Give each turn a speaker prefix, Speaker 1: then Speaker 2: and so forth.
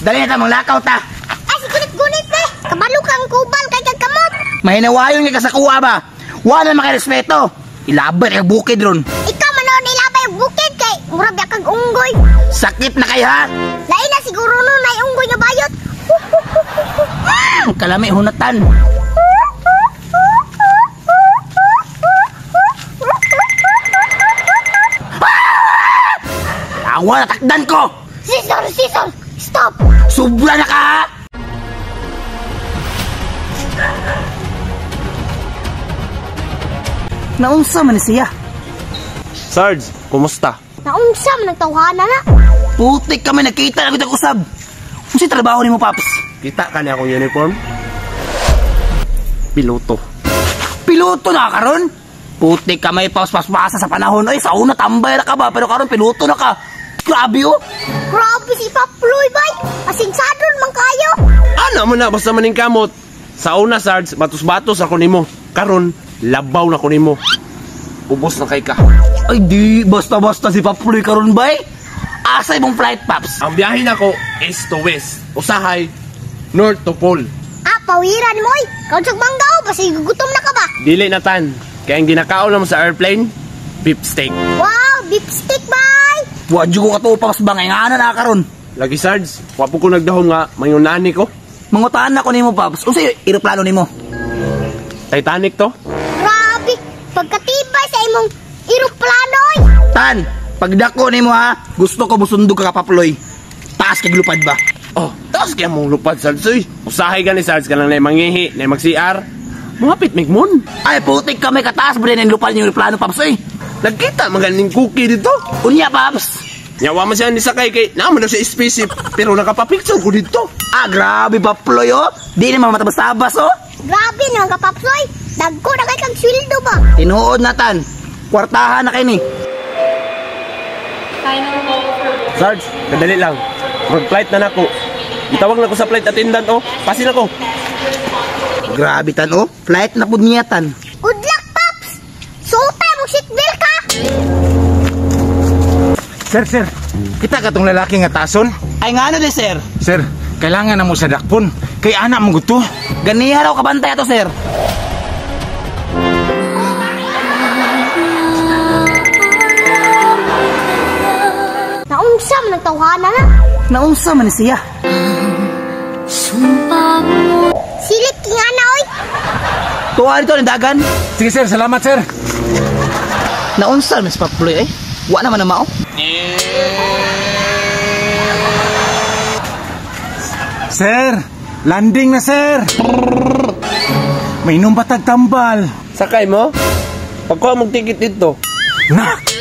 Speaker 1: Dali na ta, mong lakaw ta.
Speaker 2: Ay, si gunit-gunit be. Kabalo kang kubal kay kagkamot.
Speaker 1: Mahinawayon nga kasakuha ba? Wala makirespeto. Ilabay kag bukid ron.
Speaker 2: Ikaw manood ilabay yung bukid kay murag ya kag unggoy.
Speaker 1: Sakit na kayo ha.
Speaker 2: Lain na siguro nun na unggoy nga bayot.
Speaker 1: Kalami hunatan. Awa, natakdan ko.
Speaker 2: Sisol, stop.
Speaker 1: Sobra na ka ha. Naunsa man siya.
Speaker 3: Sarge, kumusta?
Speaker 2: Naungsa man nagtawhana na.
Speaker 1: Putik kami, nakita na kita usab. Kung si trabaho ni mo, Paps?
Speaker 3: Kita ka niya akong uniform? Piloto.
Speaker 1: Piloto na karon? Putik ka may paus-paspasa sa panahon. Ay, sa una tambay na ka ba? Pero karon piloto na ka. Grabe oh.
Speaker 2: Grabe si Paploy bay. Asingsadon man kayo.
Speaker 3: Ano mo na, basta maning kamot. Sa una, Sarge, batos-batos ako nimo. Karon, labaw na ko nimo. Ubos na kay ka.
Speaker 1: Ay di, basta-basta si Paploy karon bay. Asay mong flight, Paps?
Speaker 3: Ang biyahe na ko, east to west. Usahay, north to pole.
Speaker 2: Ah, pawiran mo eh. Kaunsag manggaw, basi gugutom na ka ba?
Speaker 3: Dili na tan. Kaya ang ginakaon naman sa airplane, beef steak.
Speaker 2: Wow, beef stick bay.
Speaker 1: Wadyo ko kato, Paps, bangay nga na karon.
Speaker 3: Lagi, Sarge, wapo ko nagdahon nga, mayunani ko.
Speaker 1: Mangutaan ako nimo, Paps. Unsay eroplano nimo?
Speaker 3: Titanic to?
Speaker 2: Grabe, pagkatibay sa imong eroplano eh.
Speaker 1: Tan, pagdako nimo ha, gusto ko musundog ka Paploy. Taas kay lupad ba?
Speaker 3: Oh, taas kaya mong lupad, Sarge. Uy, usahay ka ni Sarge ka lang na mangihi, na mag-CR. Mapit, Migmon.
Speaker 1: Ay, putik ka may kataas ba rin ang lupad niyo eroplano, Paps eh.
Speaker 3: Nagkita, magaling cookie dito.
Speaker 1: Unya, Paps.
Speaker 3: Yawa man siya ni Sakay kay naman daw siya spaceship pero nakapapicture ko dito.
Speaker 1: Ah, grabe Paploy oh. Di naman matabas-tabas oh.
Speaker 2: Grabe naman ka, Papsoy. Dagko na kay kag sweldo ba?
Speaker 1: Tinuod na tan. Kwartahan na kayo ni.
Speaker 3: Sarge, kadali lang. Mag-flight na nako. Itawag na ko sa flight attendant oh. Pasin ako.
Speaker 1: Grabe tan oh. Flight na pud niya tan.
Speaker 2: Good luck, Paps. Suotay mo seatbelt ka.
Speaker 4: Sir, kita ka tong lalaki nga tason?
Speaker 1: Ay nga ano de sir.
Speaker 4: Sir, kailangan na mo sa dakpon. Kay anak mo gusto.
Speaker 1: Ganiha raw kabantay ato sir.
Speaker 2: Naunsa man nagtawhana na.
Speaker 1: Naunsa man siya.
Speaker 2: Silip nga na oy.
Speaker 1: Tuwa dito ng dagan.
Speaker 4: Sige sir, salamat sir.
Speaker 1: Naunsa man si Paploy eh. Wa naman na mao.
Speaker 4: Sir, landing na sir. May inom batag tambal.
Speaker 3: Sakay mo? Pagkuha mong ticket dito.
Speaker 4: Na,